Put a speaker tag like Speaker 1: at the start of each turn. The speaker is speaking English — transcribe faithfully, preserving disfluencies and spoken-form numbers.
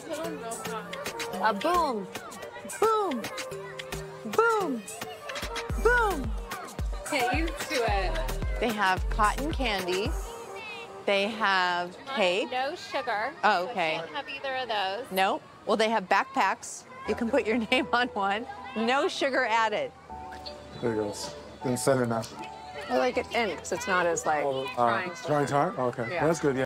Speaker 1: A boom, boom, boom, boom.
Speaker 2: Get used to it.
Speaker 1: They have cotton candy. They have cake.
Speaker 2: No sugar.
Speaker 1: Oh,
Speaker 2: so
Speaker 1: okay.
Speaker 2: Can't have either of those.
Speaker 1: No. Well, they have backpacks. You can put your name on one. No sugar added.
Speaker 3: There it goes. Then set it now.
Speaker 4: I like it in because it's not as like
Speaker 3: Uh,
Speaker 4: trying.
Speaker 3: trying hard? Okay.
Speaker 4: Yeah.
Speaker 3: That's good, yeah.